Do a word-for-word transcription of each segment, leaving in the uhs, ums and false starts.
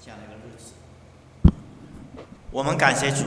这样的一个日子。我们感谢主，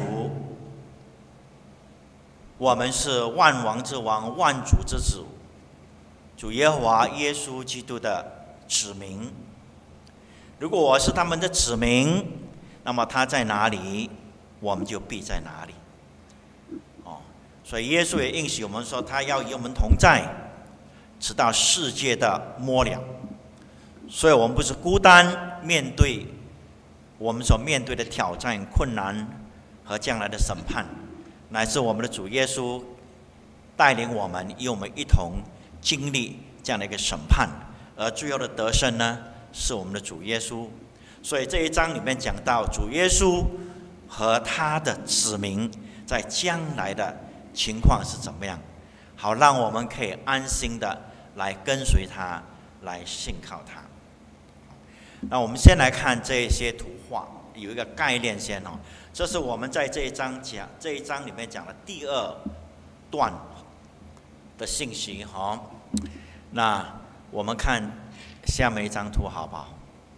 我们是万王之王、万主之主，主耶和华耶稣基督的子民。如果我是他们的子民，那么他在哪里，我们就必在哪里。哦，所以耶稣也应许我们说，他要与我们同在，直到世界的末了。所以我们不是孤单面对我们所面对的挑战、困难和将来的审判，乃是我们的主耶稣带领我们，与我们一同经历这样的一个审判，而最后的得胜呢，是我们的主耶稣。所以这一章里面讲到主耶稣和他的子民在将来的情况是怎么样，好让我们可以安心的来跟随他，来信靠他。那我们先来看这些图画，有一个概念先哦。这是我们在这一章讲这一章里面讲的第二段的信息哈、哦。那我们看下面一张图好不好？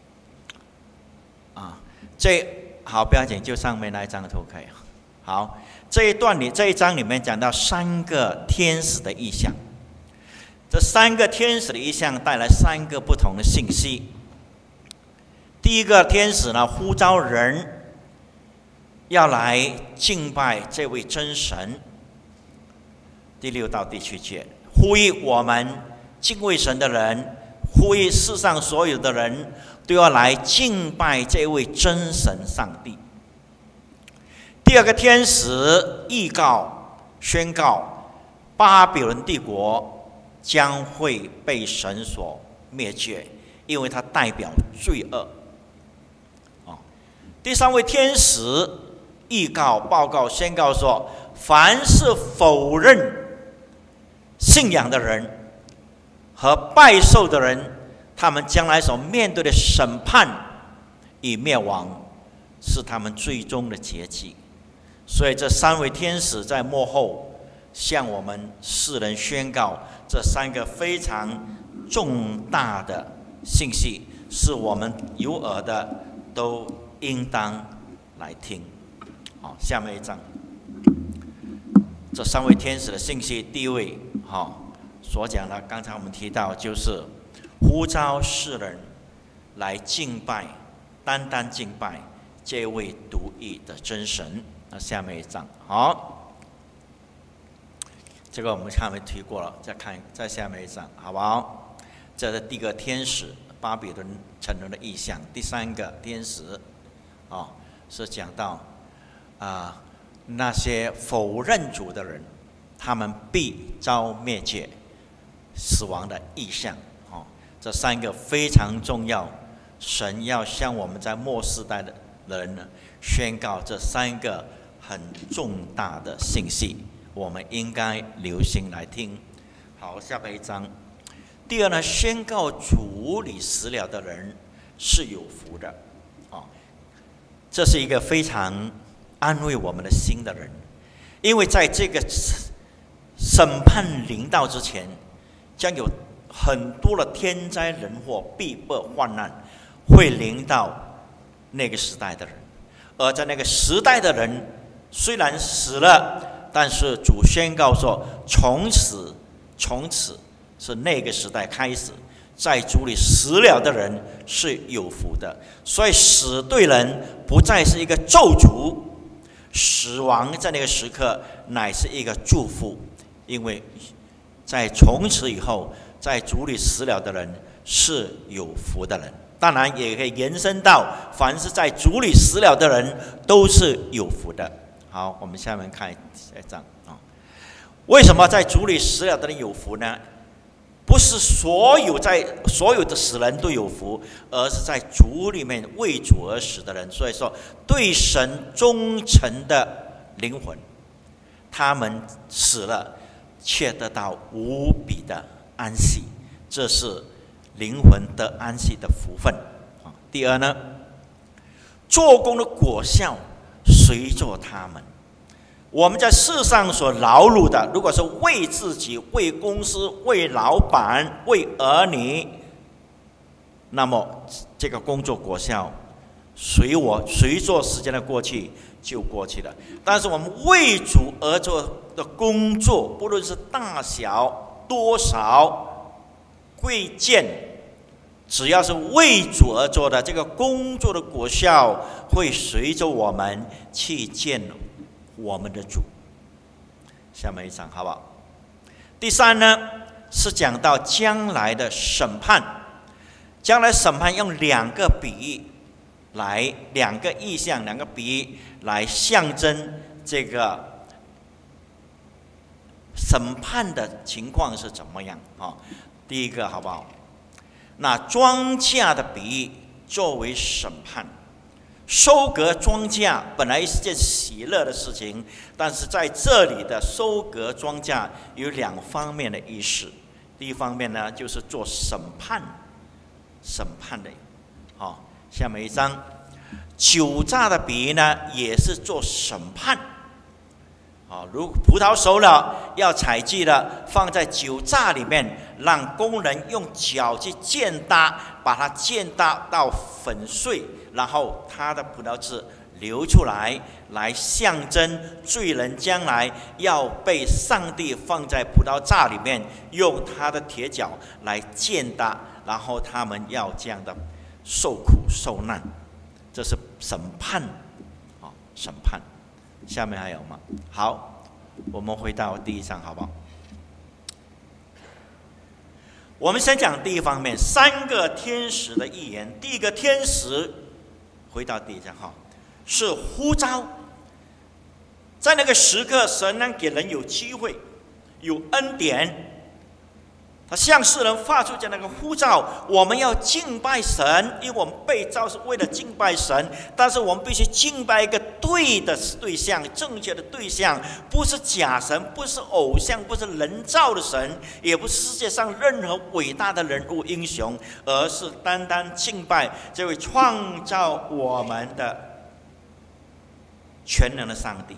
啊，这好不要紧，就上面那一张图可以。好，这一段里这一章里面讲到三个天使的意象，这三个天使的意象带来三个不同的信息。第一个天使呢，呼召人要来敬拜这位真神。第六到第七节，呼吁我们敬畏神的人，呼吁世上所有的人都要来敬拜这位真神上帝。第二个天使预告宣告，巴比伦帝国将会被神所灭绝，因为它代表罪恶。第三位天使预告报告宣告说，凡是否认信仰的人和拜寿的人，他们将来所面对的审判与灭亡是他们最终的结局。所以这三位天使在幕后向我们世人宣告这三个非常重大的信息，是我们有耳的都应当来听。好，下面一章，这三位天使的信息，第一位，好，所讲的，刚才我们提到，就是呼召世人来敬拜，单单敬拜这位独一的真神。那下面一章，好，这个我们上面提过了，再看再下面一章，好不好？这是第一个天使巴比伦城人的意象。第三个天使。哦，是讲到啊、呃，那些否认主的人，他们必遭灭绝、死亡的意象。哦，这三个非常重要，神要向我们在末世代的人呢宣告这三个很重大的信息，我们应该留心来听。好，下面一章。第二呢，宣告主里死了的人是有福的。哦。这是一个非常安慰我们的心的人，因为在这个审判临到之前，将有很多的天灾人祸、逼迫患难会临到那个时代的人，而在那个时代的人虽然死了，但是主宣告说，从此从此是那个时代开始，在主里死了的人是有福的。所以死对人不再是一个咒诅，死亡在那个时刻乃是一个祝福，因为在从此以后，在主里死了的人是有福的人。当然也可以延伸到凡是在主里死了的人都是有福的。好，我们下面看下一章啊。为什么在主里死了的人有福呢？不是所有在所有的死人都有福，而是在主里面为主而死的人。所以说，对神忠诚的灵魂，他们死了却得到无比的安息，这是灵魂得安息的福分。第二呢，做工的果效随着他们。我们在世上所劳碌的，如果是为自己、为公司、为老板、为儿女，那么这个工作果效随我随着时间的过去就过去了。但是我们为主而做的工作，不论是大小、多少、贵贱，只要是为主而做的，这个工作的果效会随着我们去见我们的主。下面一章好不好？第三呢，是讲到将来的审判。将来审判用两个比喻来，两个意象，两个比喻来象征这个审判的情况是怎么样啊？第一个好不好？那庄稼的比喻作为审判，收割庄稼本来是件喜乐的事情，但是在这里的收割庄稼有两方面的意思。第一方面呢，就是做审判，审判的，好，下面一章，酒榨的比喻呢，也是做审判。啊，如葡萄熟了，要采集了，放在酒榨里面，让工人用脚去践踏，把它践踏到粉碎，然后它的葡萄汁流出来，来象征罪人将来要被上帝放在葡萄榨里面，用他的铁脚来践踏，然后他们要这样的受苦受难，这是审判，啊，审判。下面还有吗？好，我们回到第一章好不好？我们先讲第一方面，三个天使的预言。第一个天使，回到第一章哈，是呼召。在那个时刻，神能给人有机会，有恩典。他向世人发出这样的一个呼召，我们要敬拜神，因为我们被造是为了敬拜神，但是我们必须敬拜一个对的对象，正确的对象，不是假神，不是偶像，不是人造的神，也不是世界上任何伟大的人物英雄，而是单单敬拜这位创造我们的全能的上帝。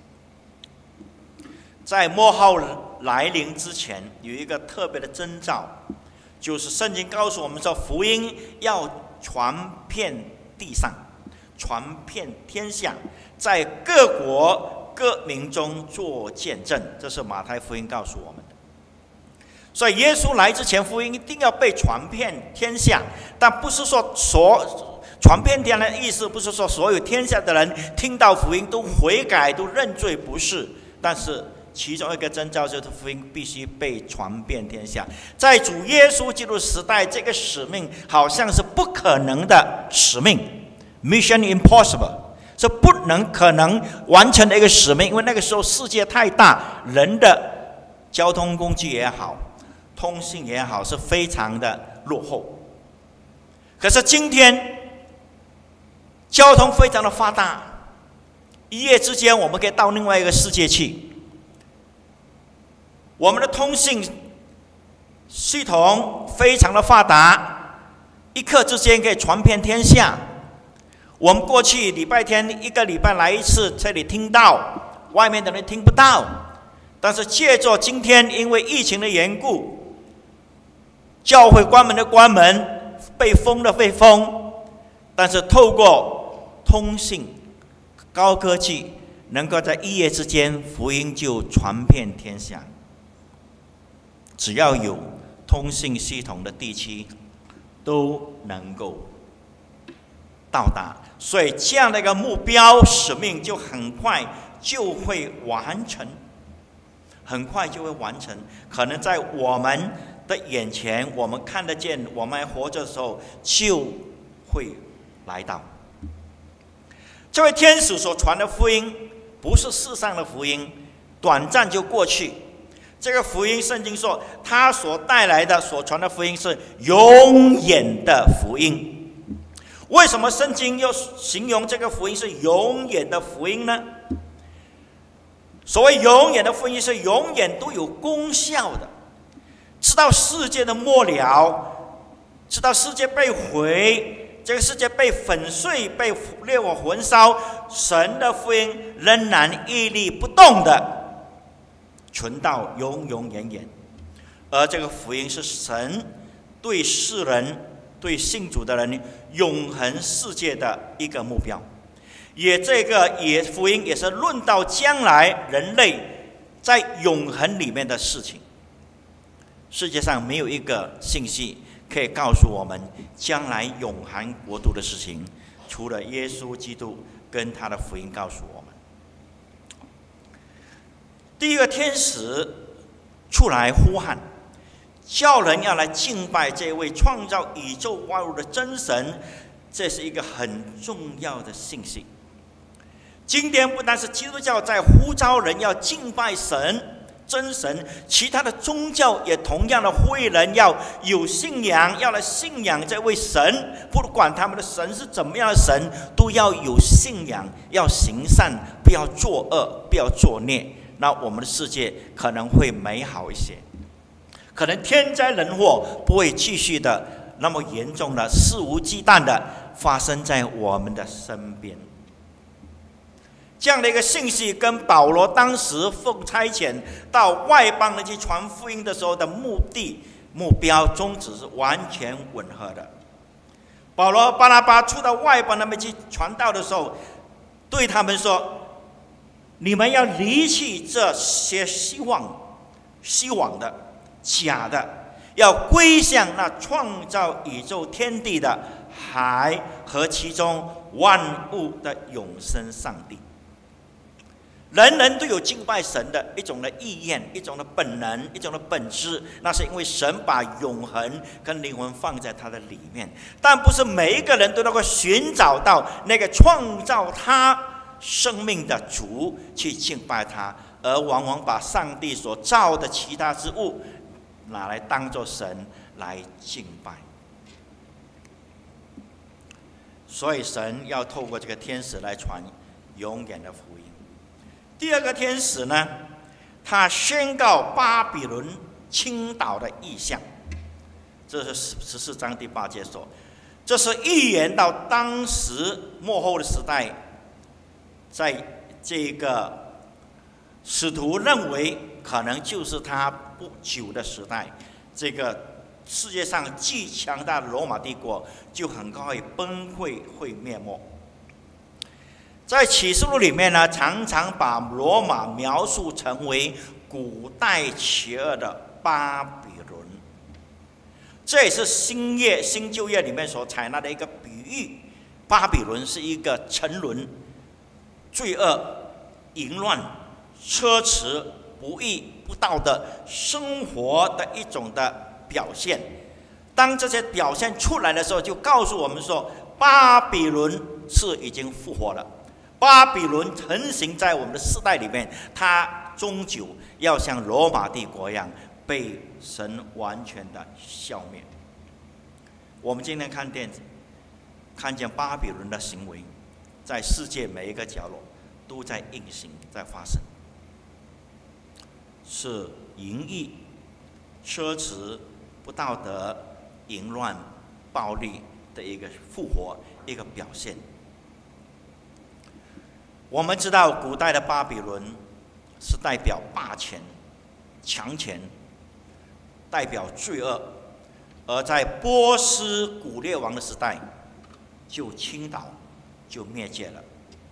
在末后来临之前，有一个特别的征兆，就是圣经告诉我们说，福音要传遍地上，传遍天下，在各国各民中做见证。这是马太福音告诉我们的。所以耶稣来之前，福音一定要被传遍天下，但不是说所传遍天下的意思，不是说所有天下的人听到福音都悔改、都认罪，不是。但是其中一个征兆就是福音必须被传遍天下。在主耶稣基督时代，这个使命好像是不可能的使命 ，Mission Impossible， 是不能可能完成的一个使命。因为那个时候世界太大，人的交通工具也好，通信也好，是非常的落后。可是今天交通非常的发达，一夜之间我们可以到另外一个世界去。我们的通信系统非常的发达，一刻之间可以传遍天下。我们过去礼拜天一个礼拜来一次，这里听到，外面的人听不到。但是借着今天因为疫情的缘故，教会关门的关门，被封的被封，但是透过通信高科技，能够在一夜之间福音就传遍天下。只要有通信系统的地区都能够到达，所以这样的一个目标使命就很快就会完成，很快就会完成。可能在我们的眼前，我们看得见，我们还活着的时候就会来到。这位天使所传的福音不是世上的福音，短暂就过去。这个福音，圣经说，他所带来的、所传的福音是永远的福音。为什么圣经又形容这个福音是永远的福音呢？所谓永远的福音，是永远都有功效的。直到世界的末了，直到世界被毁，这个世界被粉碎、被烈火焚烧，神的福音仍然屹立不动的存到永永远远。而这个福音是神对世人对信主的人永恒世界的一个目标。也这个也福音也是论到将来人类在永恒里面的事情。世界上没有一个信息可以告诉我们将来永恒国度的事情，除了耶稣基督跟他的福音告诉我们。第一个天使出来呼喊，叫人要来敬拜这位创造宇宙万物的真神，这是一个很重要的信息。今天不但是基督教在呼召人要敬拜神真神，其他的宗教也同样的呼吁人要有信仰，要来信仰这位神，不管他们的神是怎么样的神，都要有信仰，要行善，不要作恶，不要作孽，那我们的世界可能会美好一些，可能天灾人祸不会继续的那么严重的肆无忌惮的发生在我们的身边。这样的一个信息跟保罗当时奉差遣到外邦人去传福音的时候的目的、目标、宗旨是完全吻合的。保罗、巴拿巴出到外邦那边去传道的时候，对他们说：“你们要离弃这些希望、虚妄的、假的，要归向那创造宇宙天地的海和其中万物的永生上帝。”人人都有敬拜神的一种的意愿，一种的本能，一种的本质，那是因为神把永恒跟灵魂放在他的里面，但不是每一个人都能够寻找到那个创造他生命的主去敬拜他，而往往把上帝所造的其他之物拿来当作神来敬拜。所以神要透过这个天使来传永远的福音。第二个天使呢，他宣告巴比伦倾倒的意象，这是十四章第八节说，这是预言到当时末后的时代，在这个使徒认为可能就是他不久的时代，这个世界上最强大的罗马帝国就很快会崩溃，会灭没。在启示录里面呢，常常把罗马描述成为古代邪恶的巴比伦，这也是新约、新旧约里面所采纳的一个比喻。巴比伦是一个沉沦、罪恶、淫乱、奢侈、不义、不道德生活的一种的表现。当这些表现出来的时候，就告诉我们说，巴比伦是已经复活了。巴比伦成型在我们的世代里面，它终究要像罗马帝国一样被神完全的消灭。我们今天看电子，看见巴比伦的行为，在世界每一个角落都在运行，在发生，是淫逸、奢侈、不道德、淫乱、暴力的一个复活，一个表现。我们知道，古代的巴比伦是代表霸权、强权，代表罪恶；而在波斯古列王的时代，就倾倒，就灭绝了。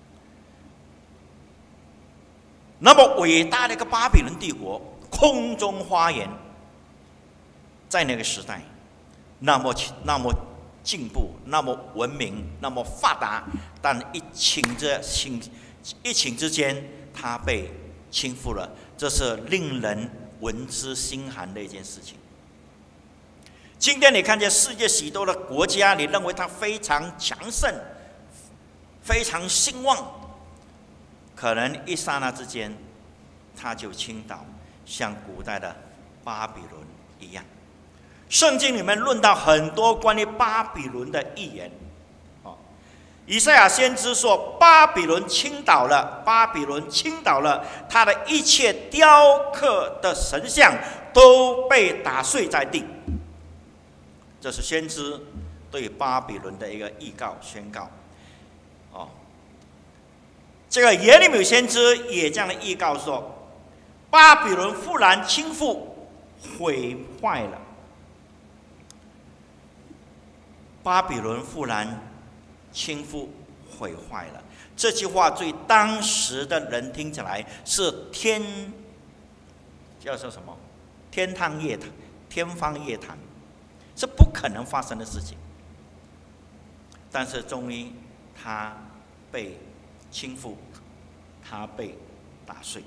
那么伟大的一个巴比伦帝国，空中花园，在那个时代，那么那么进步，那么文明，那么发达，但一顷之顷。一顷之间，他被倾覆了，这是令人闻之心寒的一件事情。今天你看见世界许多的国家，你认为它非常强盛，非常兴旺，可能一刹那之间，它就倾倒，像古代的巴比伦一样。圣经里面论到很多关于巴比伦的预言。以赛亚先知说，巴比伦倾倒了，巴比伦倾倒了，他的一切雕刻的神像都被打碎在地。这是先知对巴比伦的一个预告宣告。哦，这个耶利米先知也这样的预告说，巴比伦忽然倾覆，毁坏了。 巴比伦忽然倾覆毁坏了。这句话对当时的人听起来是天，叫做什么？天方夜谭，天方夜谭，是不可能发生的事情。但是终于，他被倾覆，他被打碎。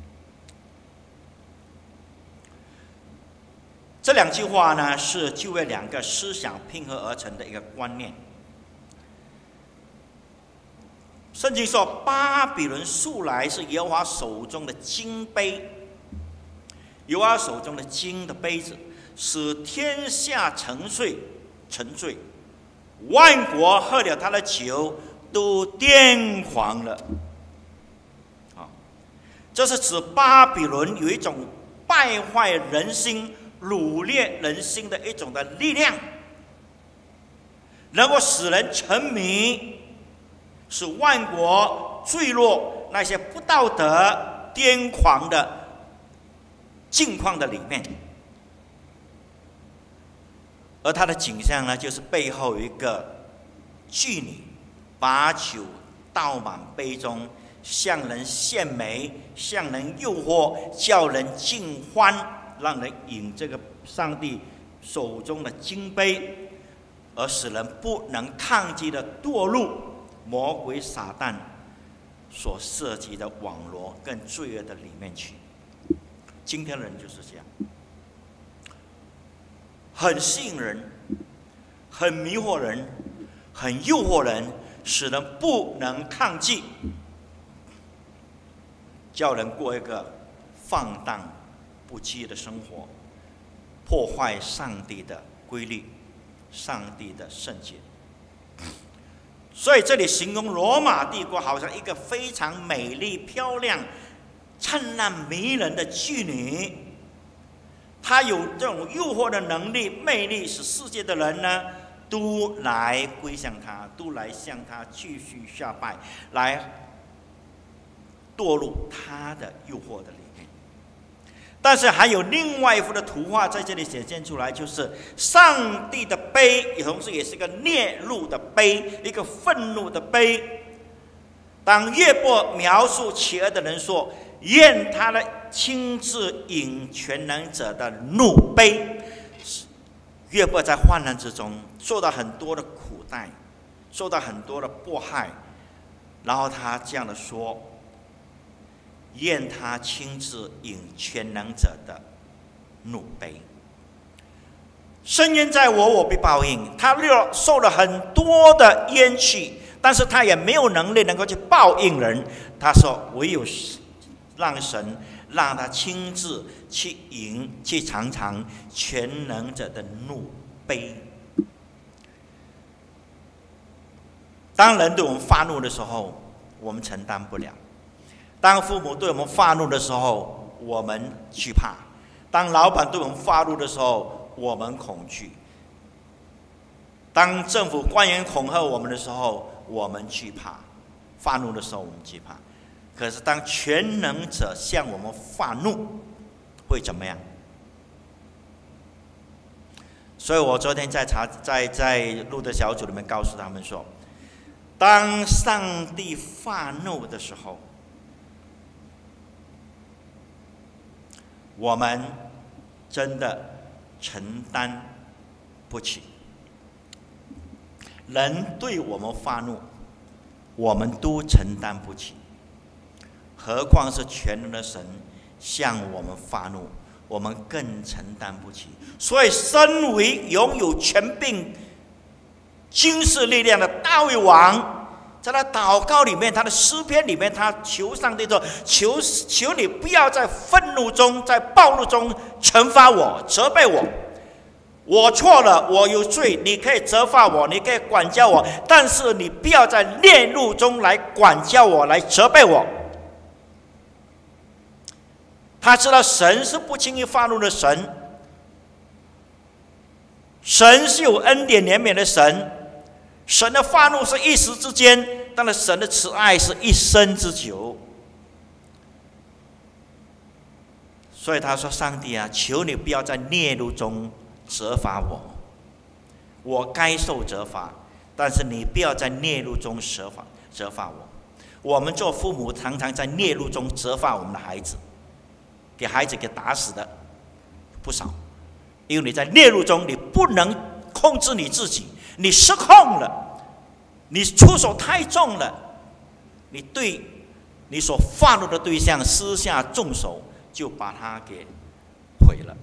这两句话呢，是就为两个思想拼合而成的一个观念。圣经说，巴比伦素来是耶和华手中的金杯，耶和华手中的金的杯子，使天下沉睡沉醉，万国喝了他的酒，都癫狂了。啊，这是指巴比伦有一种败坏人心、掳掠人心的一种的力量，能够使人沉迷，使万国坠落那些不道德、癫狂的境况的里面。而它的景象呢，就是背后有一个妓女，把酒倒满杯中，向人献媚，向人诱惑，叫人尽欢，让人饮这个上帝手中的金杯，而使人不能抗击的堕入魔鬼撒旦所涉及的网罗跟罪恶的里面去。今天的人就是这样，很吸引人，很迷惑人，很诱惑人，使人不能抗拒，叫人过一个放荡不羁的生活，破坏上帝的规律，上帝的圣洁。所以这里形容罗马帝国好像一个非常美丽、漂亮、灿烂、迷人的妓女，她有这种诱惑的能力、魅力，使世界的人呢都来归向她，都来向她继续下拜，来堕入她的诱惑的里面。但是还有另外一幅的图画在这里显现出来，就是上帝的杯，同时也是一个烈怒的杯，一个愤怒的杯。当约伯描述邪恶的人说，愿他的亲自饮全能者的怒杯，约伯在患难之中受到很多的苦待，受到很多的迫害，然后他这样的说，愿他亲自饮全能者的怒杯。深渊在我，我必报应。他受了很多的冤屈，但是他也没有能力能够去报应人。他说，唯有让神让他亲自去饮，去尝尝全能者的怒杯。当人对我们发怒的时候，我们承担不了；当父母对我们发怒的时候，我们惧怕；当老板对我们发怒的时候，我们恐惧；当政府官员恐吓我们的时候，我们惧怕。发怒的时候，我们惧怕。可是当全能者向我们发怒，会怎么样？所以我昨天在查在在录的小组里面告诉他们说，当上帝发怒的时候，我们真的承担不起。人对我们发怒，我们都承担不起，何况是全能的神向我们发怒，我们更承担不起。所以身为拥有权柄、军事力量的大卫王，在他祷告里面，他的诗篇里面，他求上帝说，求求你不要在愤怒中，在暴怒中惩罚我、责备我。我错了，我有罪，你可以责罚我，你可以管教我，但是你不要在烈怒中来管教我，来责备我。他知道神是不轻易发怒的神，神是有恩典怜悯的神，神的发怒是一时之间，但是神的慈爱是一生之久。所以他说，上帝啊，求你不要在烈怒中责罚我， 我该受责罚，但是你不要在孽路中责罚责罚我。我们做父母常常在孽路中责罚我们的孩子，给孩子给打死的不少，因为你在孽路中，你不能控制你自己，你失控了，你出手太重了，你对你所发怒的对象私下重手，就把他给毁了。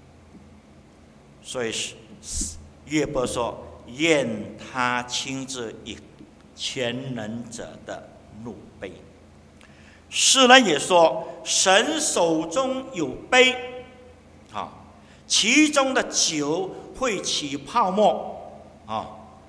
所以约伯说：“愿他亲自以全能者的怒杯。”诗人也说：“神手中有杯，啊，其中的酒会起泡沫，啊，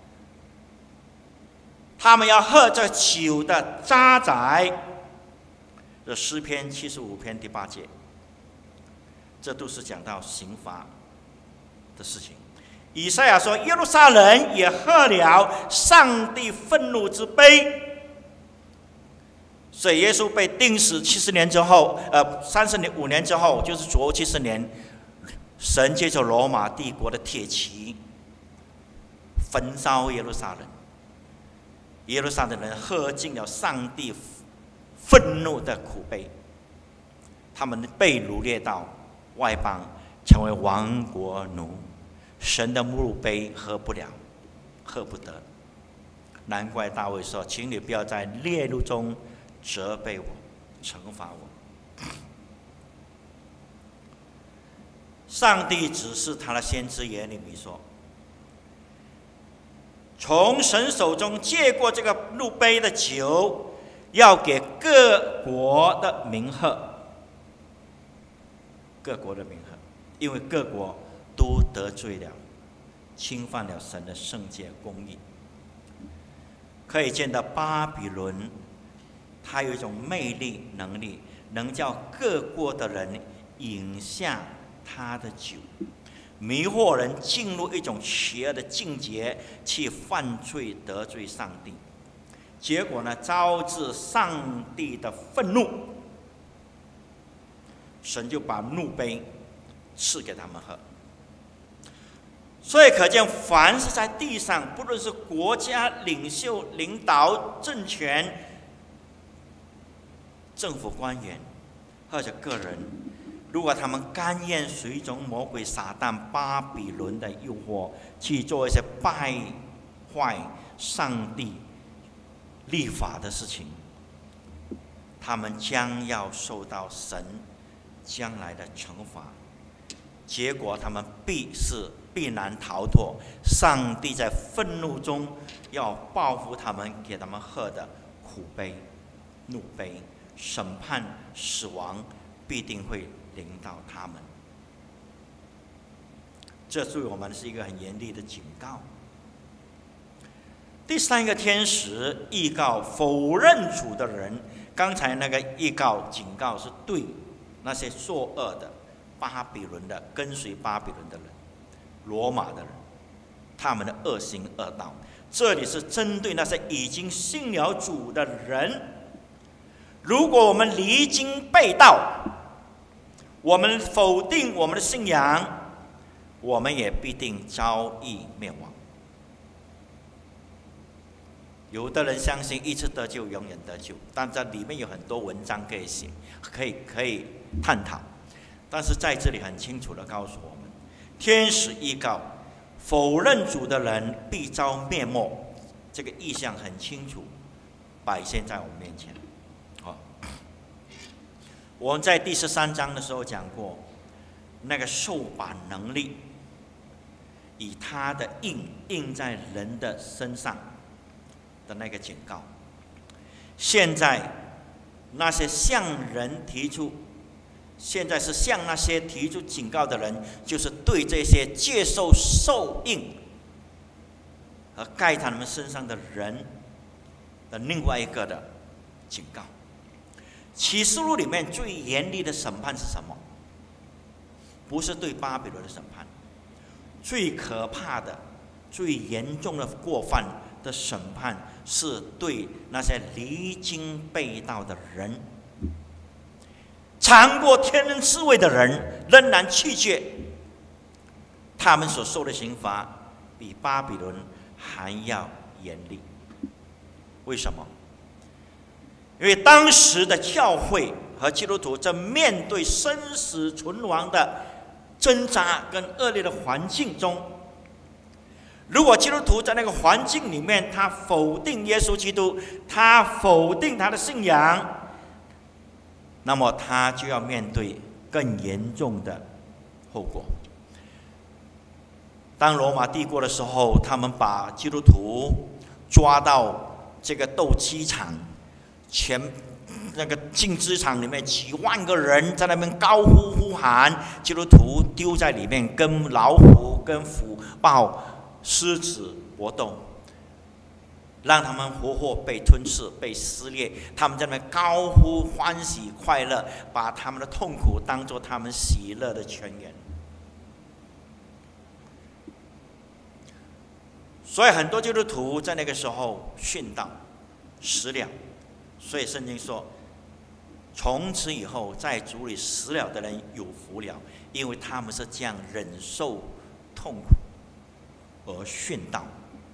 他们要喝这酒的渣滓。”这诗篇七十五篇第八节，这都是讲到刑罚的事情。以赛亚说：“耶路撒冷也喝了上帝愤怒之杯。”所以耶稣被钉死七十年之后，呃，三十年五年之后，就是主后七十年，神借着罗马帝国的铁骑焚烧耶路撒冷，耶路撒冷人喝尽了上帝愤怒的苦杯，他们被掳掠到外邦，成为亡国奴。神的怒杯喝不了，喝不得。难怪大卫说：“请你不要在烈怒中责备我，惩罚我。”上帝指示他的先知耶利米说：“从神手中借过这个怒杯的酒，要给各国的民喝，各国的民喝，因为各国都得罪了，侵犯了神的圣洁公义。”可以见到巴比伦，它有一种魅力能力，能叫各国的人饮下他的酒，迷惑人进入一种邪恶的境界，去犯罪得罪上帝。结果呢，招致上帝的愤怒，神就把怒杯赐给他们喝。所以可见，凡是在地上，不论是国家领袖、领导、政权、政府官员，或者个人，如果他们甘愿随从魔鬼撒旦巴比伦的诱惑，去做一些败坏上帝立法的事情，他们将要受到神将来的惩罚。结果他们必是必然逃脱上帝在愤怒中要报复他们，给他们喝的苦杯、怒杯，审判、死亡必定会临到他们。这对我们是一个很严厉的警告。第三个天使预告否认主的人，刚才那个预告警告是对那些作恶的巴比伦的跟随巴比伦的人、罗马的人，他们的恶行恶道。这里是针对那些已经信了主的人。如果我们离经背道，我们否定我们的信仰，我们也必定遭遇灭亡。有的人相信一次得救永远得救，但这里面有很多文章可以写，可以可以探讨。但是在这里很清楚地告诉我们，天使预告否认主的人必遭灭没，这个意象很清楚摆现在我们面前。哦，我们在第十三章的时候讲过，那个受把能力以他的印印在人的身上的那个警告。现在那些向人提出现在是向那些提出警告的人，就是对这些接受受印和盖在他们身上的人的另外一个的警告。启示录里面最严厉的审判是什么？不是对巴比伦的审判，最可怕的、最严重的过犯的审判是对那些离经背道的人。尝过天人滋味的人仍然拒绝，他们所受的刑罚比巴比伦还要严厉。为什么？因为当时的教会和基督徒正面对生死存亡的挣扎跟恶劣的环境中，如果基督徒在那个环境里面，他否定耶稣基督，他否定他的信仰，那么他就要面对更严重的后果。当罗马帝国的时候，他们把基督徒抓到这个斗鸡场，全那个竞技场里面几万个人在那边高呼呼喊，基督徒丢在里面，跟老虎、跟虎豹、狮子搏斗，让他们活活被吞噬、被撕裂。他们在那边高呼欢喜快乐，把他们的痛苦当作他们喜乐的泉源。所以很多基督徒在那个时候殉道死了。所以圣经说，从此以后在主里死了的人有福了，因为他们是这样忍受痛苦而殉道。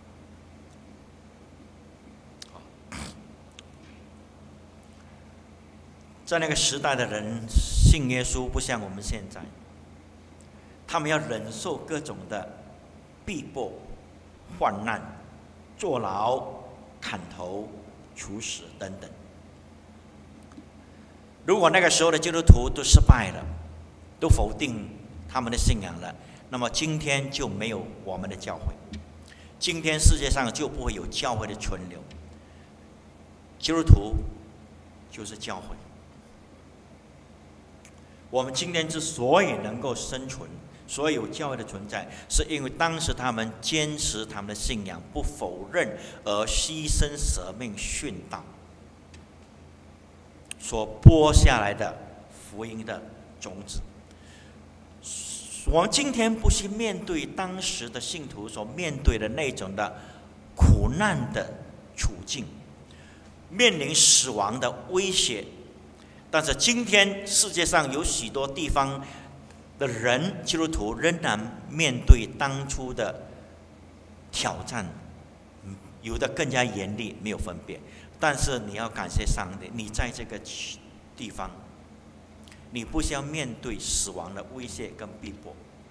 在那个时代的人信耶稣，不像我们现在，他们要忍受各种的逼迫、患难、坐牢、砍头、处死等等。如果那个时候的基督徒都失败了，都否定他们的信仰了，那么今天就没有我们的教会，今天世界上就不会有教会的存留。基督徒就是教会。我们今天之所以能够生存，所以有教会的存在，是因为当时他们坚持他们的信仰，不否认，而牺牲舍命殉道所播下来的福音的种子。我们今天不是面对当时的信徒所面对的那种的苦难的处境，面临死亡的威胁，但是今天世界上有许多地方的人，基督徒仍然面对当初的挑战，有的更加严厉，没有分别。但是你要感谢上帝，你在这个地方，你不需要面对死亡的威胁跟逼迫，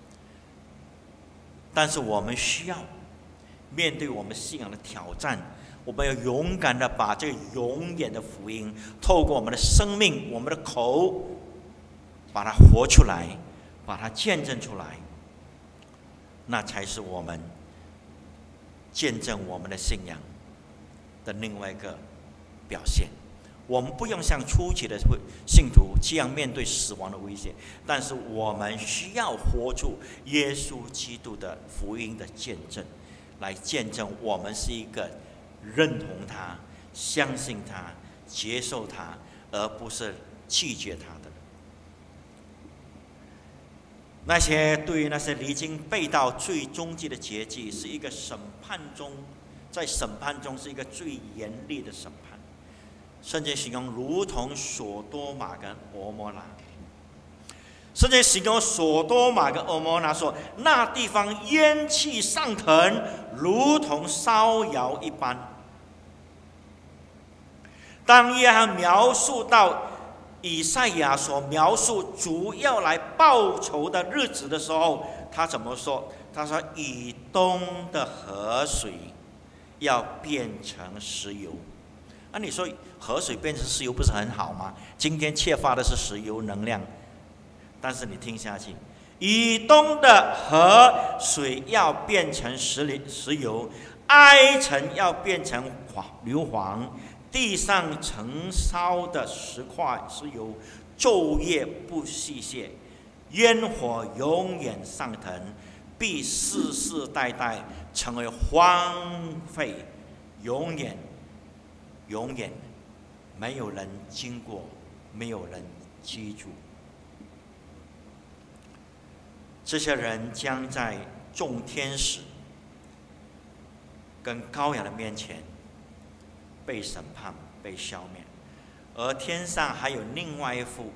但是我们需要面对我们信仰的挑战，我们要勇敢的把这个永远的福音，透过我们的生命、我们的口，把它活出来，把它见证出来，那才是我们见证我们的信仰的另外一个表现。我们不用像初期的信徒这样面对死亡的威胁，但是我们需要活出耶稣基督的福音的见证，来见证我们是一个认同他、相信他、接受他，而不是拒绝他的。那些对于那些离经背道最终极的结局，是一个审判中，在审判中是一个最严厉的审判。圣经形容如同所多玛跟蛾摩拉。圣经形容所多玛跟蛾摩拉说，那地方烟气上腾，如同烧窑一般。当约翰描述到以赛亚所描述主要来报仇的日子的时候，他怎么说？他说：“以东的河水要变成石油。”啊，你说河水变成石油不是很好吗？今天缺乏的是石油能量，但是你听下去，以东的河水要变成石石油，埃城要变成硫磺。地上盛烧的石块石油，昼夜不息歇，烟火永远上腾，必世世代代成为荒废，永远永远没有人经过，没有人居住。这些人将在众天使跟羔羊的面前被审判、被消灭，而天上还有另外一幅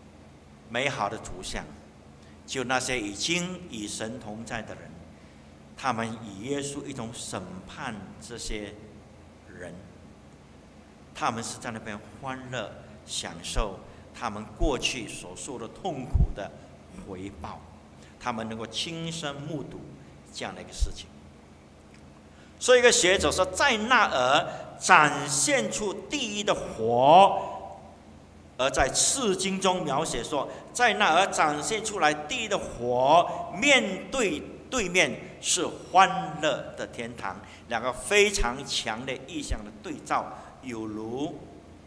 美好的图像，就那些已经与神同在的人， 他们以耶稣一种审判这些人，他们是在那边欢乐享受他们过去所受的痛苦的回报，他们能够亲身目睹这样的一个事情。所以一个学者说，在那儿展现出地狱的火，而在次经中描写说，在那儿展现出来地狱的火，面对对面是欢乐的天堂，两个非常强烈意象的对照，有如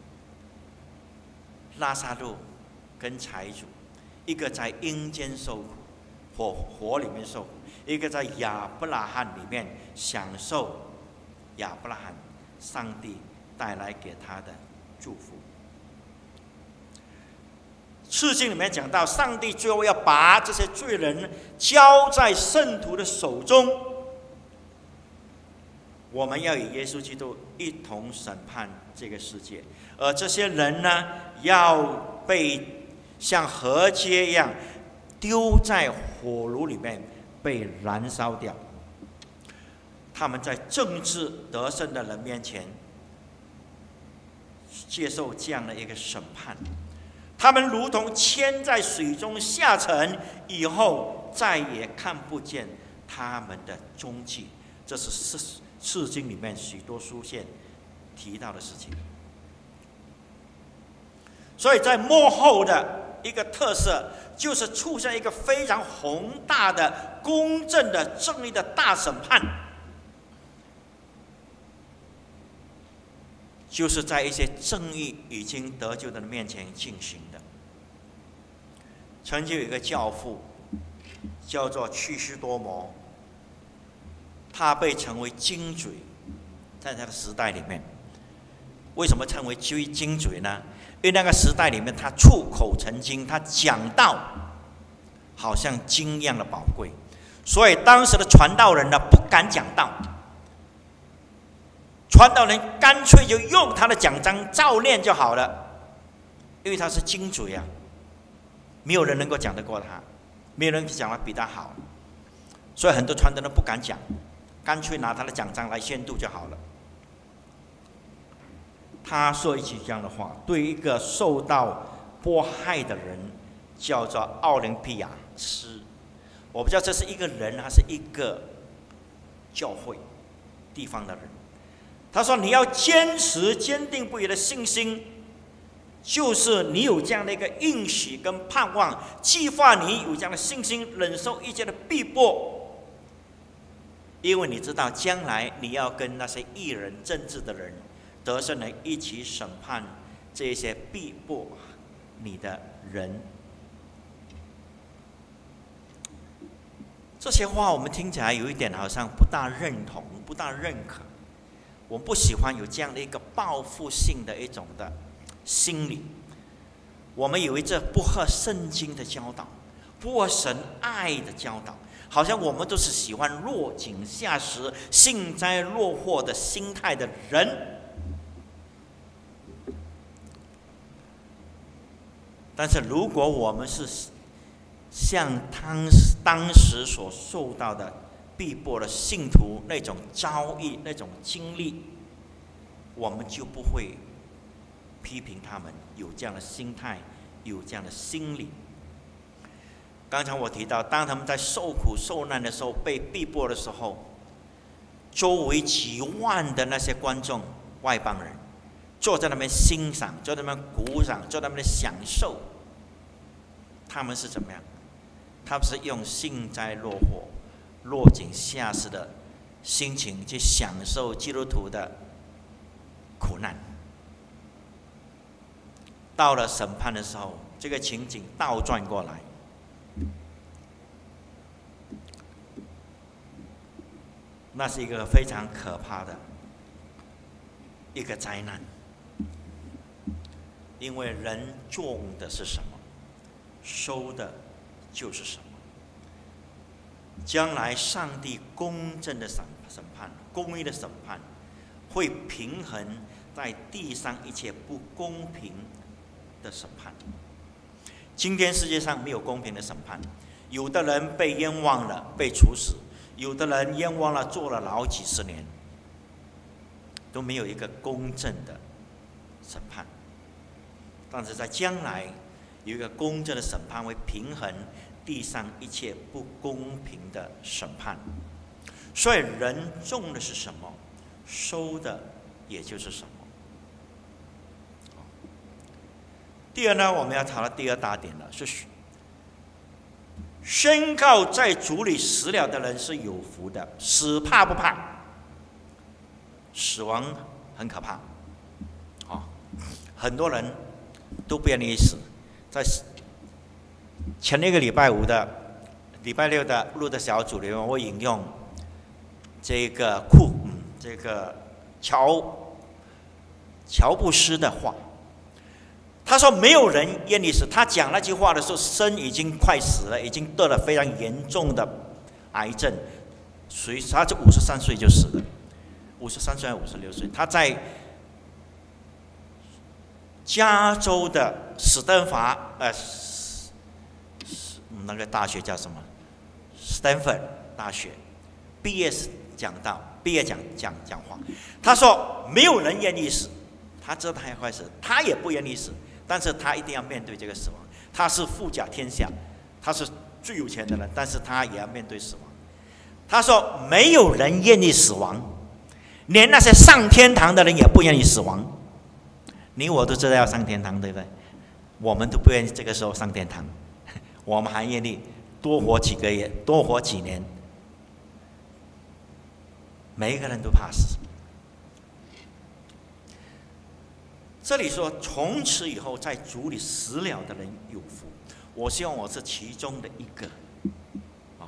拉撒路跟财主，一个在阴间受苦，火火里面受苦，一个在亚伯拉罕里面享受亚伯拉罕上帝带来给他的祝福。次经里面讲到，上帝最后要把这些罪人交在圣徒的手中，我们要与耶稣基督一同审判这个世界，而这些人呢，要被像禾秸一样丢在火炉里面被燃烧掉。他们在政治得胜的人面前接受这样的一个审判，他们如同铅在水中下沉，以后再也看不见他们的踪迹。这是释经里面许多书信提到的事情。所以在末后的一个特色，就是出现一个非常宏大的、公正的、正义的大审判，就是在一些正义已经得救的人面前进行的。曾经有一个教父叫做屈须多摩，他被称为金嘴，在他的时代里面。为什么称为金嘴呢？因为那个时代里面，他出口成金，他讲道好像金一样的宝贵，所以当时的传道人呢不敢讲道，传道人干脆就用他的讲章照念就好了，因为他是金嘴啊，没有人能够讲得过他，没有人讲得比他好，所以很多传道人不敢讲，干脆拿他的讲章来宣读就好了。他说一句这样的话，对一个受到迫害的人，叫做奥林匹亚斯。我不知道这是一个人还是一个教会地方的人。他说：“你要坚持坚定不移的信心，就是你有这样的一个应许跟盼望，激发你有这样的信心，忍受一切的逼迫。因为你知道，将来你要跟那些异人、政治的人。”得胜人一起审判这些逼迫你的人。这些话我们听起来有一点好像不大认同，不大认可。我们不喜欢有这样的一个报复性的一种的心理。我们以为这不合圣经的教导，不合神爱的教导，好像我们都是喜欢落井下石、幸灾乐祸的心态的人。但是如果我们是像当时当时所受到的逼迫的信徒那种遭遇、那种经历，我们就不会批评他们有这样的心态、有这样的心理。刚才我提到，当他们在受苦受难的时候、被逼迫的时候，周围几万的那些观众、外邦人坐在那边欣赏，坐在那边鼓掌，坐在那边享受。他们是怎么样？他们是用幸灾乐祸、落井下石的心情去享受基督徒的苦难。到了审判的时候，这个情景倒转过来，那是一个非常可怕的一个灾难。因为人种的是什么，收的就是什么。将来上帝公正的审审判、公义的审判，会平衡在地上一切不公平的审判。今天世界上没有公平的审判，有的人被冤枉了，被处死； 有的人冤枉了，坐了牢几十年，都没有一个公正的审判。但是在将来，有一个公正的审判会平衡地上一切不公平的审判。所以人种的是什么，收的也就是什么。第二呢，我们要谈到第二大点了，是宣告在主里死了的人是有福的。死怕不怕？死亡很可怕，哦，很多人都不愿意死。在前一个礼拜五的、礼拜六的录的小组里面，我引用这个库，嗯，这个乔乔布斯的话。他说：“没有人愿意死。”他讲那句话的时候，生已经快死了，已经得了非常严重的癌症。所以他就五十三岁就死了，五十三岁还五十六岁。他在加州的史丹法呃，那个大学叫什么？斯坦福大学毕业讲道，毕业讲讲讲话。他说：“没有人愿意死。”他知道他会死，他也不愿意死。但是他一定要面对这个死亡。他是富甲天下，他是最有钱的人，但是他也要面对死亡。他说：“没有人愿意死亡，连那些上天堂的人也不愿意死亡。你我都知道要上天堂，对不对？我们都不愿意这个时候上天堂，我们还愿意多活几个月，多活几年。每一个人都怕死。”这里说，从此以后在主里死了的人有福。我希望我是其中的一个。哦，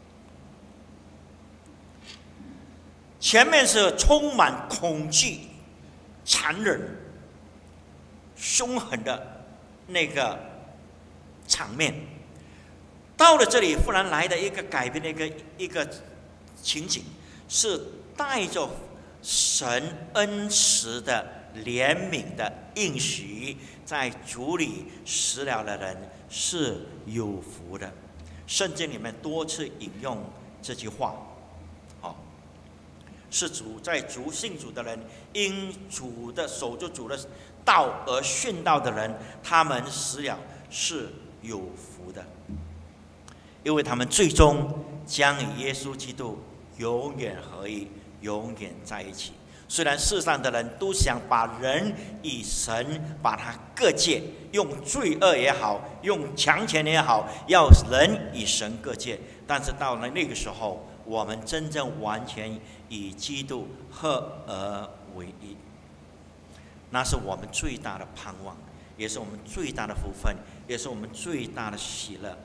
前面是充满恐惧、残忍、凶狠的那个场面，到了这里，忽然来的一个改变的一个一个情景，是带着神恩慈的怜悯的应许，在主里死了的人是有福的。圣经里面多次引用这句话，哦，是主在主信主的人，因主的守住主的道而殉道的人，他们死了是有福的，因为他们最终将与耶稣基督永远合一，永远在一起。虽然世上的人都想把人与神把它隔绝，用罪恶也好，用强权也好，要人与神隔绝，但是到了那个时候，我们真正完全与基督合而为一，那是我们最大的盼望，也是我们最大的福分，也是我们最大的喜乐。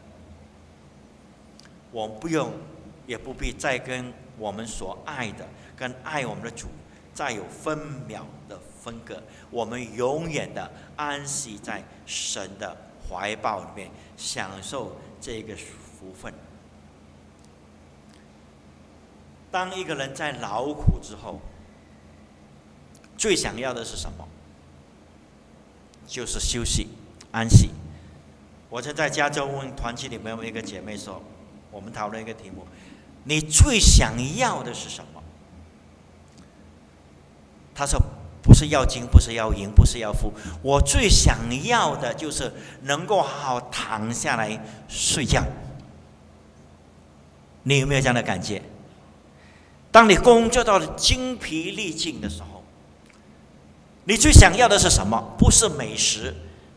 我们不用，也不必再跟我们所爱的，跟爱我们的主再有分秒的分割，我们永远的安息在神的怀抱里面，享受这个福分。当一个人在劳苦之后，最想要的是什么？就是休息、安息。我曾在加州问团契里面有一个姐妹说，我们讨论一个题目：你最想要的是什么？他说：“不是要金，不是要银，不是要富，我最想要的就是能够好好躺下来睡觉。”你有没有这样的感觉？当你工作到了精疲力尽的时候，你最想要的是什么？不是美食，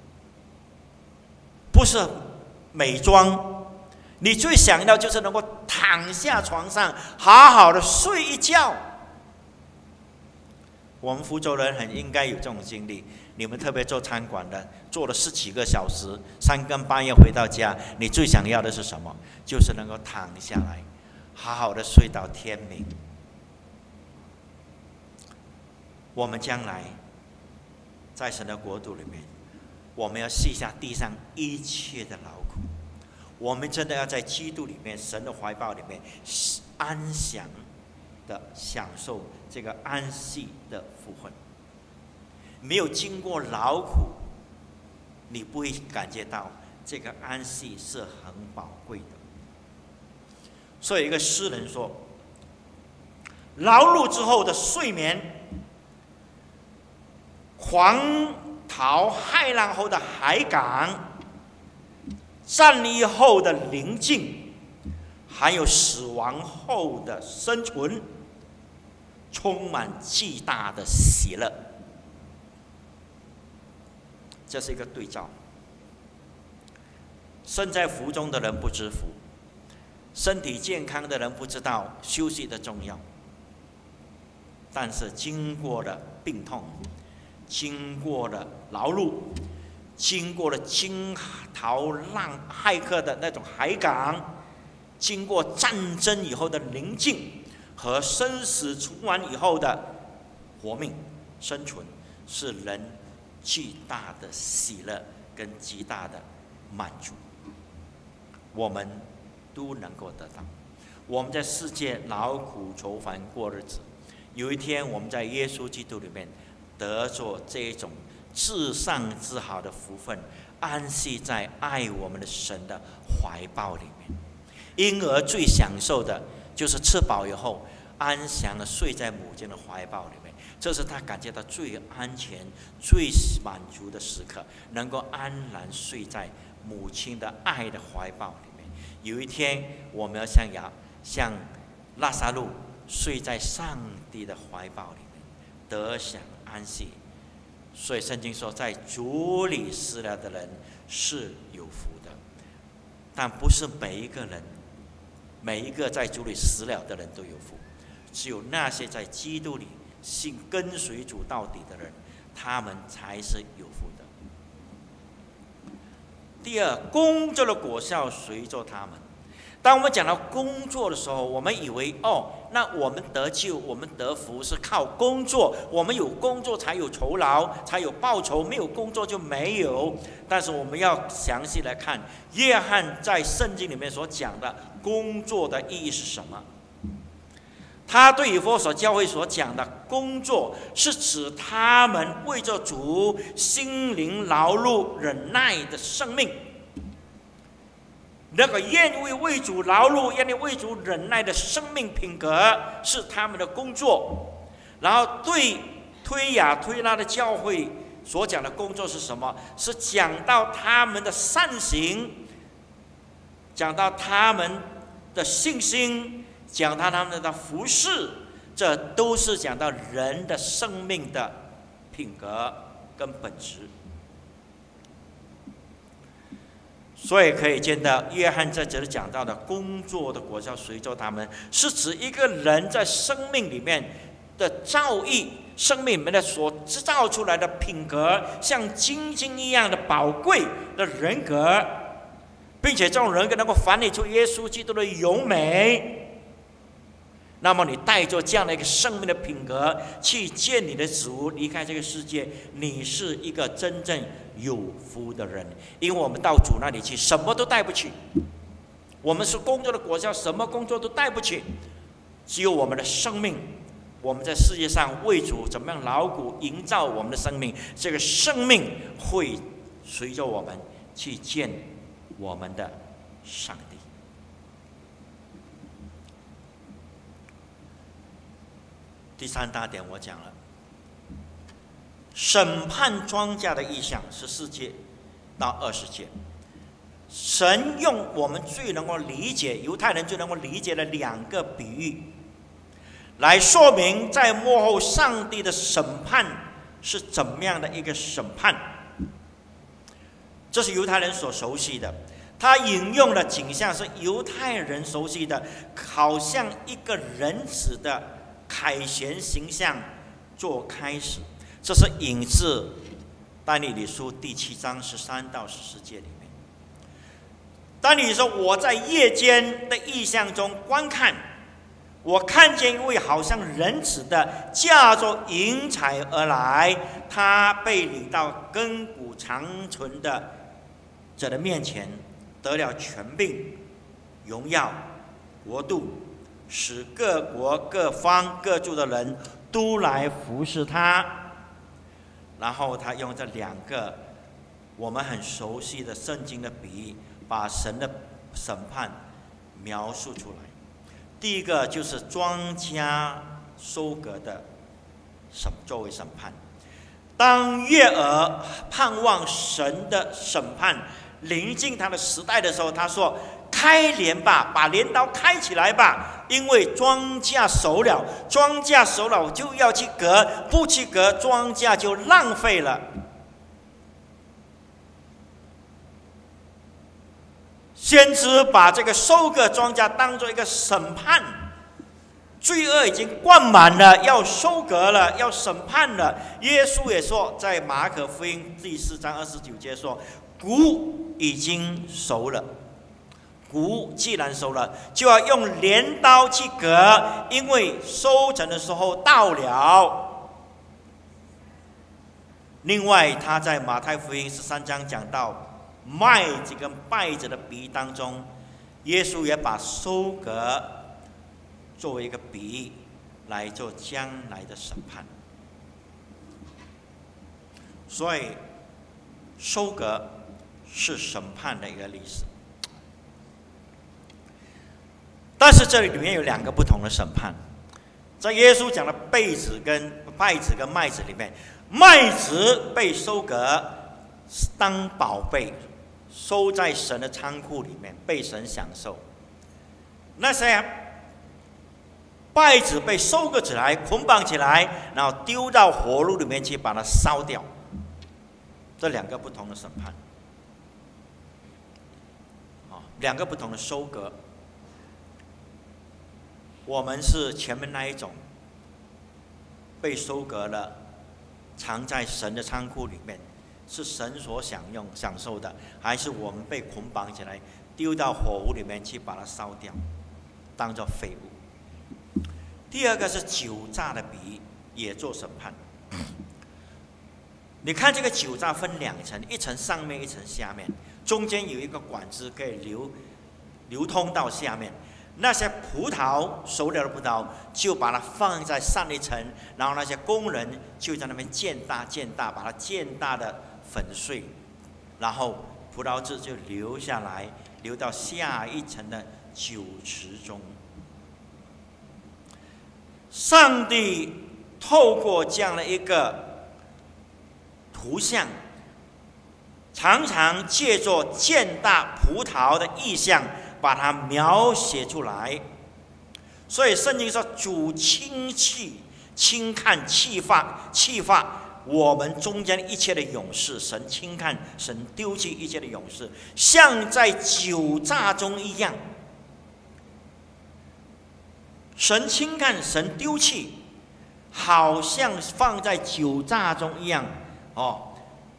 不是美妆，你最想要就是能够躺下床上，好好的睡一觉。我们福州人很应该有这种经历。你们特别做餐馆的，做了十几个小时，三更半夜回到家，你最想要的是什么？就是能够躺下来，好好的睡到天明。我们将来在神的国度里面，我们要卸下地上一切的劳苦，我们真的要在基督里面，神的怀抱里面安详的享受这个安息的福分。没有经过劳苦，你不会感觉到这个安息是很宝贵的。 所以一个诗人说：“劳碌之后的睡眠，狂涛骇浪后的海港，战役后的宁静，还有死亡后的生存，充满巨大的喜乐。”这是一个对照。身在福中的人不知福，身体健康的人不知道休息的重要。但是经过了病痛，经过了劳碌，经过了惊涛浪骇客的那种海港，经过战争以后的宁静和生死存亡以后的活命生存，是人巨大的喜乐跟极大的满足，我们都能够得到。我们在世界劳苦愁烦过日子，有一天我们在耶稣基督里面得着这一种至上至好的福分，安息在爱我们的神的怀抱里面。婴儿最享受的就是吃饱以后安详的睡在母亲的怀抱里面，这是他感觉到最安全、最满足的时刻，能够安然睡在母亲的爱的怀抱里面。有一天，我们要像亚像拉撒路睡在上帝的怀抱里面，得享安息。所以圣经说，在主里死了的人是有福的，但不是每一个人，每一个在主里死了的人都有福。只有那些在基督里信跟随主到底的人，他们才是有福的。第二，工作的果效随着他们。当我们讲到工作的时候，我们以为哦，那我们得救，我们得福是靠工作，我们有工作才有酬劳，才有报酬，没有工作就没有。但是我们要详细来看，约翰在圣经里面所讲的工作的意义是什么？他对以弗所教会所讲的工作，是指他们为着主心灵劳碌忍耐的生命。那个愿意为主劳碌、愿意为主忍耐的生命品格是他们的工作。然后对推雅推拉的教会所讲的工作是什么？是讲到他们的善行，讲到他们的信心，讲到他们的服事，这都是讲到人的生命的品格跟本质。所以可以见到，约翰在这里讲到的工作的果效随着他们，是指一个人在生命里面的造诣，生命里面的所制造出来的品格，像金晶一样的宝贵的人格，并且这种人格能够反映出耶稣基督的荣美。那么你带着这样的一个生命的品格去见你的主，离开这个世界，你是一个真正有福的人。因为我们到主那里去，什么都带不去，我们是工作的果效，什么工作都带不去，只有我们的生命。我们在世界上为主怎么样劳苦营造我们的生命，这个生命会随着我们去见我们的上帝。第三大点我讲了，审判庄稼的意象，十四节到二十节，神用我们最能够理解，犹太人最能够理解的两个比喻，来说明在末后上帝的审判是怎么样的一个审判。这是犹太人所熟悉的，他引用的景象是犹太人熟悉的，好像一个人子的凯旋形象做开始。这是引自但以理书第七章十三到十四节里面。但以理说，我在夜间的异象中观看，我看见一位好像人子的驾着云彩而来，他被领到亘古长存的者的面前，得了权柄、荣耀、国度，使各国各方各族的人都来服侍他。然后他用这两个我们很熟悉的圣经的比喻，把神的审判描述出来。 第一个就是庄稼收割的审作为审判。当月儿盼望神的审判临近他的时代的时候，他说：“开镰吧，把镰刀开起来吧，因为庄稼熟了，庄稼熟了就要去割，不去割，庄稼就浪费了。”先知把这个收割庄稼当作一个审判，罪恶已经灌满了，要收割了，要审判了。耶稣也说，在马可福音第四章二十九节说：“谷已经熟了，谷既然熟了，就要用镰刀去割，因为收成的时候到了。”另外，他在马太福音十三章讲到麦子跟稗子的比喻当中，耶稣也把收割作为一个比喻来做将来的审判。所以收割是审判的一个历史。但是这里面有两个不同的审判，在耶稣讲的稗子跟稗子跟麦子里面，麦子被收割当宝贝，收在神的仓库里面，被神享受。那些稗子被收割起来，捆绑起来，然后丢到火炉里面去，把它烧掉。这两个不同的审判，啊，两个不同的收割。我们是前面那一种，被收割了，藏在神的仓库里面，是神所享用享受的，还是我们被捆绑起来，丢到火炉里面去，把它烧掉，当作废物？第二个是酒榨的比喻，也做审判。你看这个酒榨分两层，一层上面，一层下面，中间有一个管子可以流流通到下面。那些葡萄熟了的葡萄，就把它放在上一层，然后那些工人就在那边渐大渐大，把它渐大的粉碎，然后葡萄汁就流下来，流到下一层的酒池中。上帝透过这样的一个图像，常常借着渐大葡萄的意象，把它描写出来。所以圣经说，主轻弃、轻看、弃发、弃发我们中间一切的勇士，神轻看，神丢弃一切的勇士，像在酒榨中一样。神轻看，神丢弃，好像放在酒榨中一样。哦，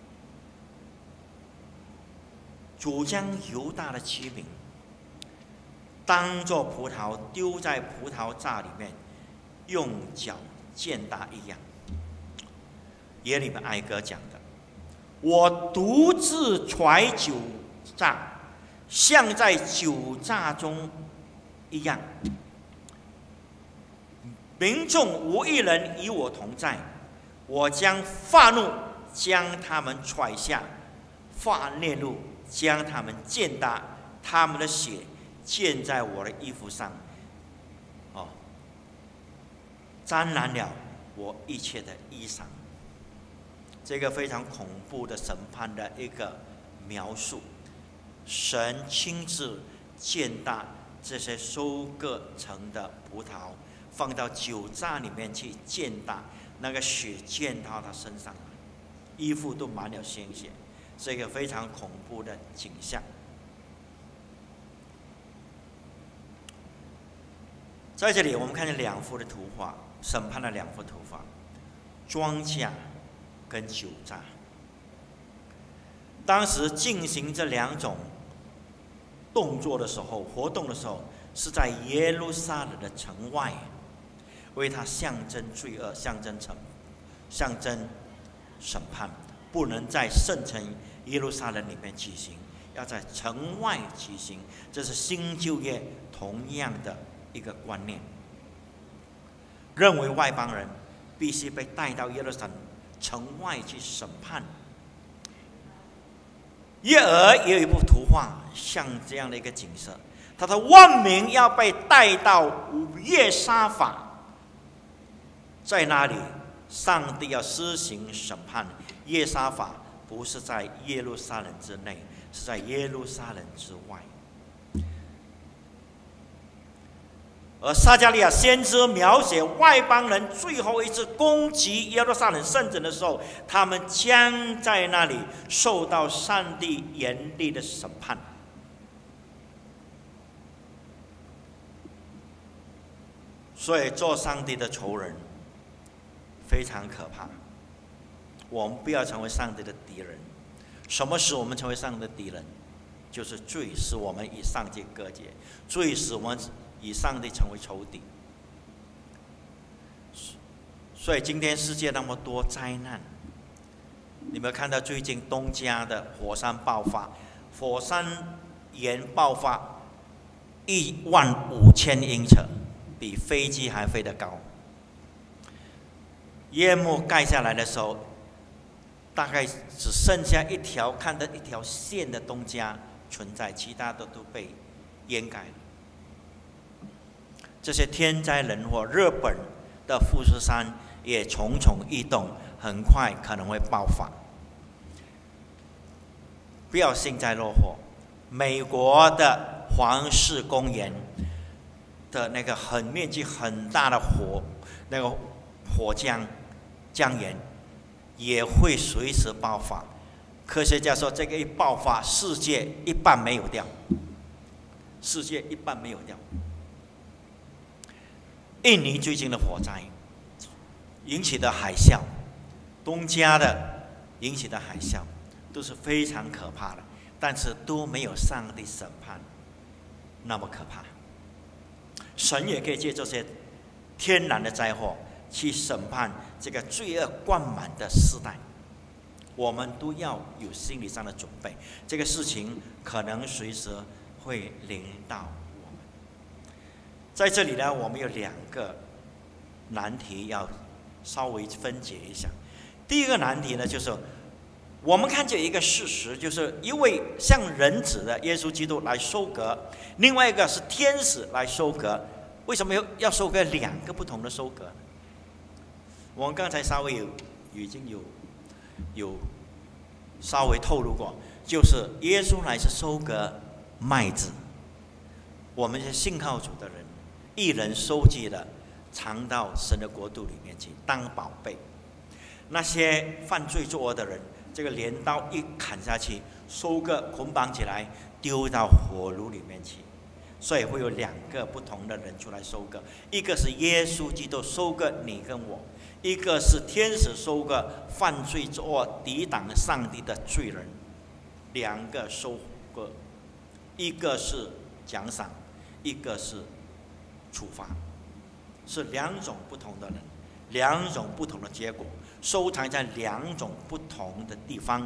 主将犹大的器皿当作葡萄丢在葡萄榨里面，用脚践踏一样。耶利米哀歌讲的：“我独自揣酒榨，像在酒榨中一样。民众无一人与我同在，我将发怒将他们踹下，发烈怒将他们践踏，他们的血溅在我的衣服上，哦，沾染了我一切的衣裳。”这个非常恐怖的审判的一个描述，神亲自践踏这些收割成的葡萄，放到酒榨里面去践踏，那个血溅到他身上，衣服都满了鲜血，是一个非常恐怖的景象。在这里，我们看见两幅的图画，审判的两幅图画，庄稼跟酒榨。当时进行这两种动作的时候，活动的时候，是在耶路撒冷的城外，为它象征罪恶，象征惩，象征审判，不能在圣城耶路撒冷里面举行，要在城外举行。这是新旧约同样的一个观念，认为外邦人必须被带到耶路撒冷城外去审判。约珥也有一幅图画，像这样的一个景色， 他的万民要被带到约沙法，在那里，上帝要施行审判。约沙法不是在耶路撒冷之内，是在耶路撒冷之外。而撒迦利亚先知描写外邦人最后一次攻击耶路撒冷圣城的时候，他们将在那里受到上帝严厉的审判。所以做上帝的仇人非常可怕。我们不要成为上帝的敌人。什么使我们成为上帝的敌人？就是罪使我们与上帝隔绝，罪使我们与上帝成为仇敌。所以今天世界那么多灾难，你们看到最近东加的火山爆发，火山岩爆发一万五千英尺，比飞机还飞得高。夜幕盖下来的时候，大概只剩下一条看到一条线的东加存在，其他的都被掩盖了。这些天灾人祸，日本的富士山也蠢蠢欲动，很快可能会爆发。不要幸灾乐祸。美国的黄石公园的那个很面积很大的火，那个火浆浆源也会随时爆发。科学家说，这个一爆发，世界一半没有掉，世界一半没有掉。印尼最近的火灾引起的海啸，东加的引起的海啸，都是非常可怕的，但是都没有上帝审判那么可怕。神也可以借这些天然的灾祸去审判这个罪恶灌满的时代。我们都要有心理上的准备，这个事情可能随时会临到我们。在这里呢，我们有两个难题要稍微分解一下。第一个难题呢，就是我们看见一个事实，就是一位像人子的耶稣基督来收割，另外一个是天使来收割。为什么要收割两个不同的收割呢？我们刚才稍微有已经有有稍微透露过，就是耶稣来是收割麦子，我们是信靠主的人，一人收集了，藏到神的国度里面去当宝贝。那些犯罪作恶的人，这个镰刀一砍下去，收割捆绑起来，丢到火炉里面去。所以会有两个不同的人出来收割，一个是耶稣基督收割你跟我，一个是天使收割犯罪作恶抵挡上帝的罪人。两个收割，一个是奖赏，一个是处罚，是两种不同的人，两种不同的结果，收藏在两种不同的地方。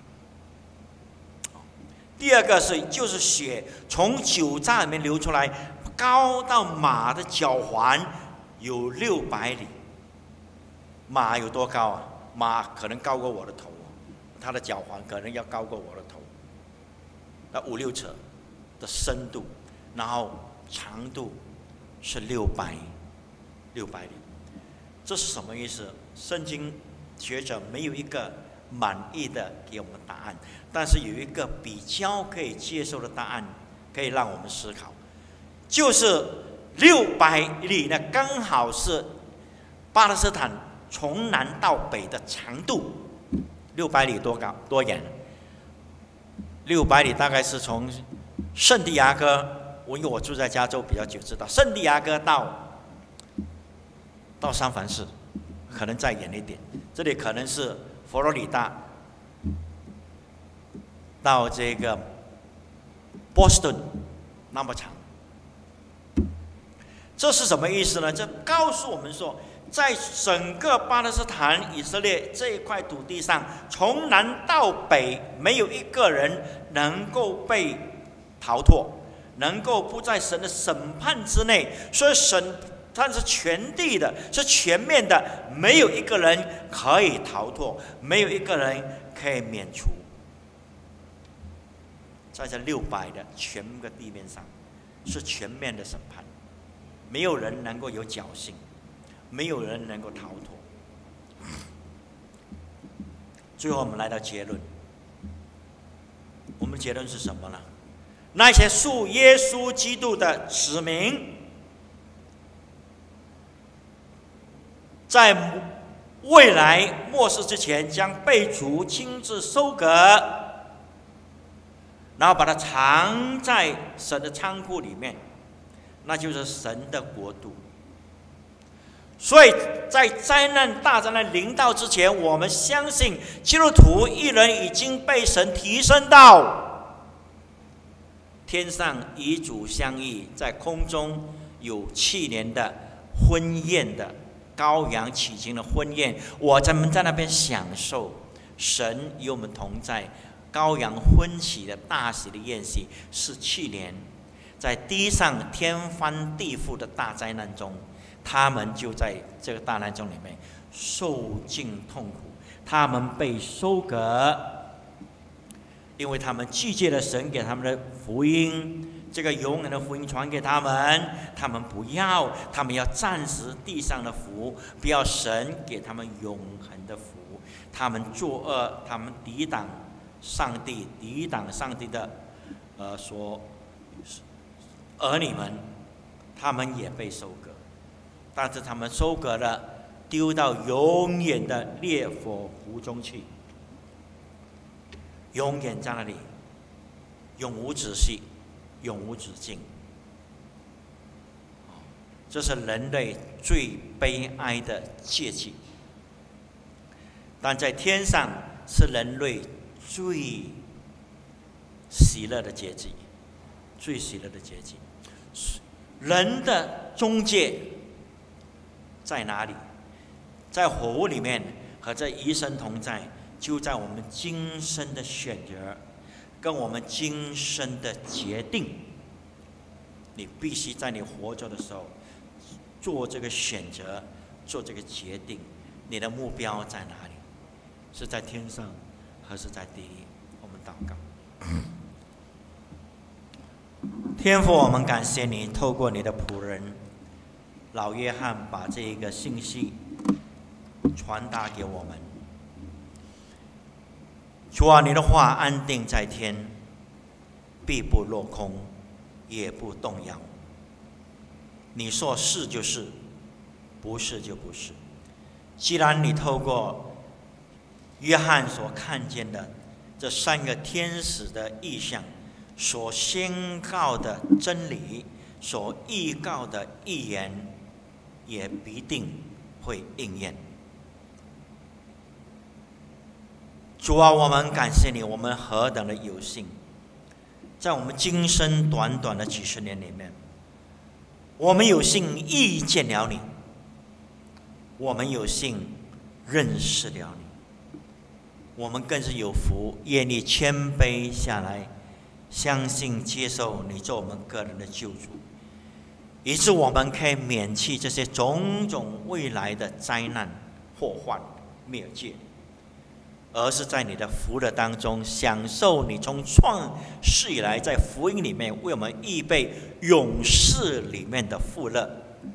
第二个是，就是血从酒榨里面流出来，高到马的脚环有六百里。马有多高啊？马可能高过我的头，它的脚环可能要高过我的头，那五六尺的深度，然后长度是六百六百里。这是什么意思？圣经学者没有一个满意的给我们答案，但是有一个比较可以接受的答案，可以让我们思考，就是六百里呢，刚好是巴勒斯坦从南到北的长度。六百里多高多远？六百里大概是从圣地亚哥，我因为我住在加州比较久，知道圣地亚哥到到三藩市，可能再远一点，这里可能是佛罗里达到这个波士顿那么长。这是什么意思呢？这告诉我们说，在整个巴勒斯坦以色列这一块土地上，从南到北没有一个人能够被逃脱，能够不在神的审判之内。所以神它是全地的，是全面的，没有一个人可以逃脱，没有一个人可以免除。在这六百的全个地面上， 是全面的审判，没有人能够有侥幸，没有人能够逃脱。最后我们来到结论，我们结论是什么呢？那些属耶稣基督的子民，在未来末世之前，将被主亲自收割，然后把它藏在神的仓库里面，那就是神的国度。所以在灾难大灾难临到之前，我们相信基督徒一人已经被神提升到天上，与主相遇，在空中有七年的婚宴的羔羊启程的婚宴，我们在那边享受神与我们同在，羔羊婚喜的大喜的宴席是七年。在地上天翻地覆的大灾难中，他们就在这个大难中里面受尽痛苦，他们被收割，因为他们拒绝了神给他们的福音，这个永远的福音传给他们，他们不要，他们要暂时地上的福，不要神给他们永恒的福。他们作恶，他们抵挡上帝，抵挡上帝的呃说儿女们，他们也被收割，但是他们收割了，丢到永远的烈火湖中去，永远在那里，永无止息，永无止境。这是人类最悲哀的结局，但在天上是人类最喜乐的结局，最喜乐的结局。人的终结在哪里？在火湖里面，和在与神同在，就在我们今生的选择，跟我们今生的决定。你必须在你活着的时候做这个选择，做这个决定。你的目标在哪里？是在天上，还是在地狱？我们祷告。天父，我们感谢你，透过你的仆人老约翰，把这一个信息传达给我们。主啊，你的话安定在天，必不落空，也不动摇。你说是就是，不是就不是。既然你透过约翰所看见的这三个天使的异象，所宣告的真理，所预告的预言，也必定会应验。主啊，我们感谢你，我们何等的有幸，在我们今生短短的几十年里面，我们有幸遇见了你，我们有幸认识了你，我们更是有福，愿你谦卑下来，相信接受你做我们个人的救主，以致我们可以免去这些种种未来的灾难祸患灭绝，而是在你的福乐当中享受你从创世以来在福音里面为我们预备永世里面的福乐。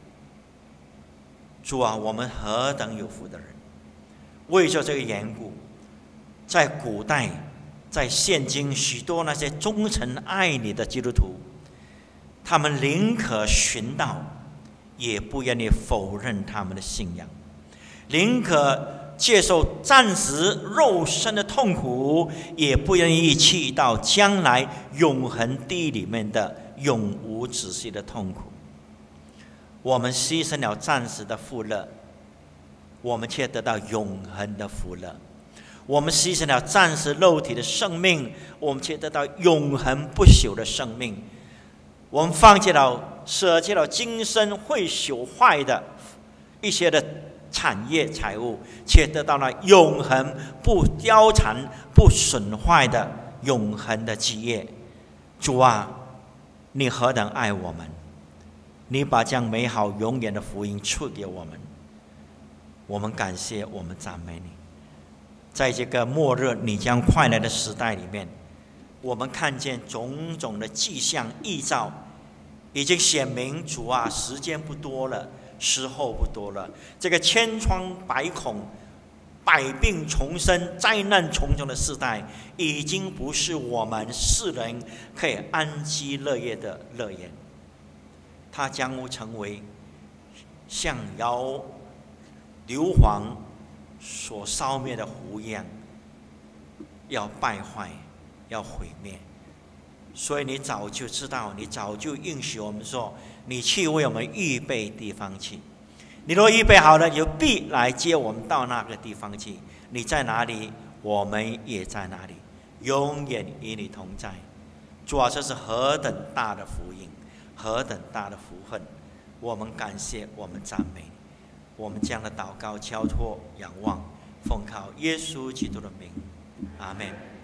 主啊，我们何等有福的人！为着这个缘故，在古代在现今，许多那些忠诚爱你的基督徒，他们宁可寻道，也不愿意否认他们的信仰，宁可接受暂时肉身的痛苦，也不愿意去到将来永恒地里面的永无止息的痛苦。我们牺牲了暂时的福乐，我们却得到永恒的福乐。我们牺牲了暂时肉体的生命，我们却得到永恒不朽的生命。我们放弃了、舍弃了今生会朽坏的一些的产业财物，却得到了永恒不凋残、不损坏的永恒的基业。主啊，你何等爱我们！你把这样美好永远的福音赐给我们，我们感谢，我们赞美你。在这个末日你将快来的时代里面，我们看见种种的迹象、异兆， 已经显明主啊，时间不多了，时候不多了。这个千疮百孔、百病丛生、灾难重重的时代，已经不是我们世人可以安居乐业的乐园。它将会成为像摇硫磺所烧灭的湖一样，要败坏，要毁灭。所以你早就知道，你早就应许我们说，你去为我们预备地方去。你若预备好了，你就必来接我们到那个地方去。你在哪里，我们也在哪里，永远与你同在。主啊，这是何等大的福音，何等大的福分！我们感谢，我们赞美你。我们将的祷告交托仰望，奉靠耶稣基督的名，阿们。